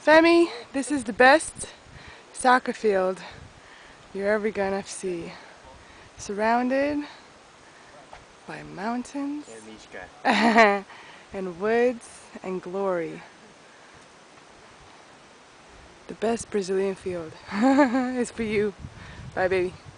Femi, this is the best soccer field you're ever gonna see. Surrounded by mountains and woods and glory. The best Brazilian field is for you. Bye, baby.